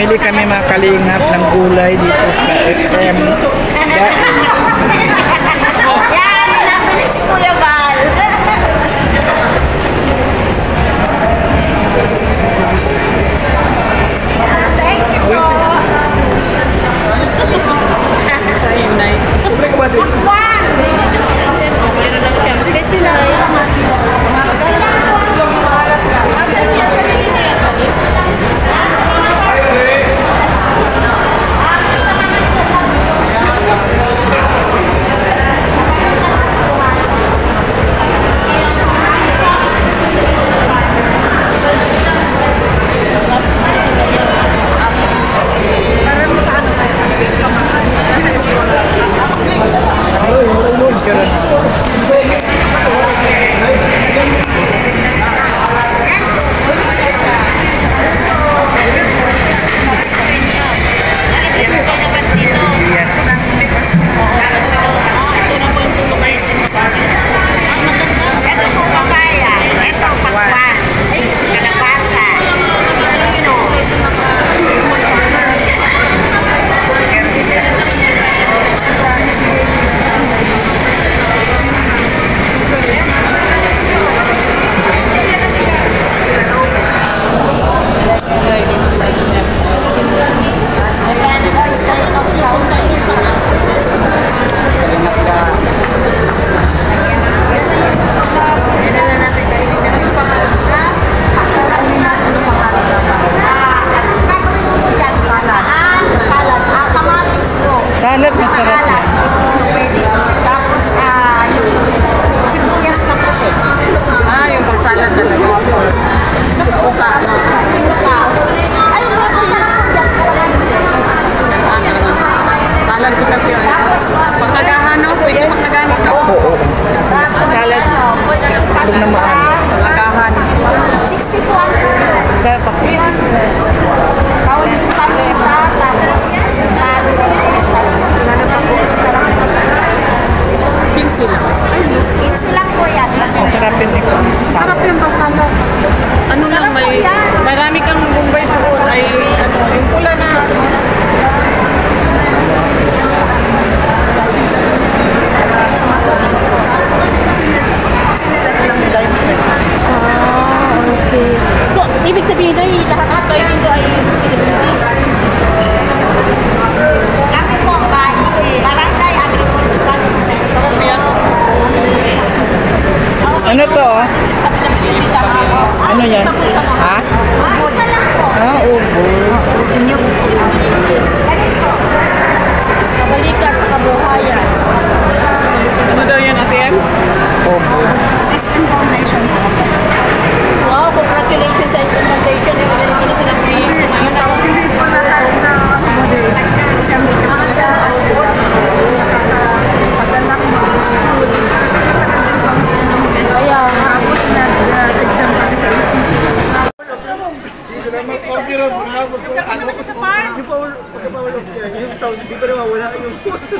Namili kami mga kalingap ng gulay dito sa SM. Yan, nabili si Kuya Val. Thank you po. Pakwan! 60 na. Salad, masarap yan. Tapos, yung sibuyas na puti. Yung pang-salad talaga. Pusa. Ay, mas masarap po dyan. Salad ko kasi yun. Tapos, Pagkagahan, no? Pwede pagkagahan ka. Oo. Salad. puting Huwag na maano. Pagkagahan. 60 po ang kilo. Kaya pa. Kaunting paminta, tapos asukal, tapos Pinsi lang. Kitsi lang po yan. Masarapin ito. Sarap yung pang-salad. Ano lang, Sarap po may... yan. Marami kang Bombay doon ay... Ano, yung pula na... Okay. So, ibig sabihin na lahat at tayo dito ay kami po ba barangay agricultural Sarap yan. Ano to? Ano yan? Ha? isa lang po. Ubo. Kabalikan sa kabuhayan. Ano daw yan, ATMs? Ubo. SM Foundation po. Wow, congratulations sa SM Foundation. Yung ganito ko na silang free. Hindi po lahat na model. Siyempre kasi padala ko mag-school. Kasi matagal din po ang school. Kaya tapos nag-exam kami sa LCD. Yung sound, di pa rin mawala yung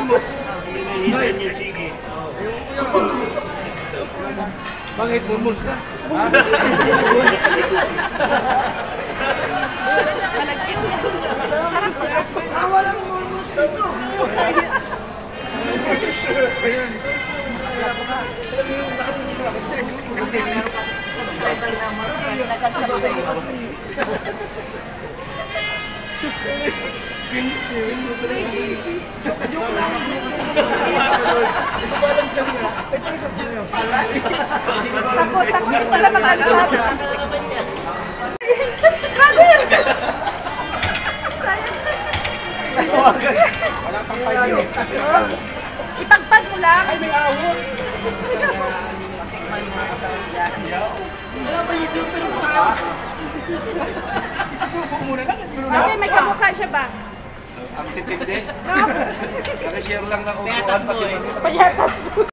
Bakit? Murmurs ka? Walang murmurs dito. Takot pala mag-answer. Ipagpag mo lang. Ay, may awot. Wala ba yung super isusubo muna lang. Kasi may kamukha siya ba? Ang titindi. Nakashare lang ng upuan pati. Payatas po.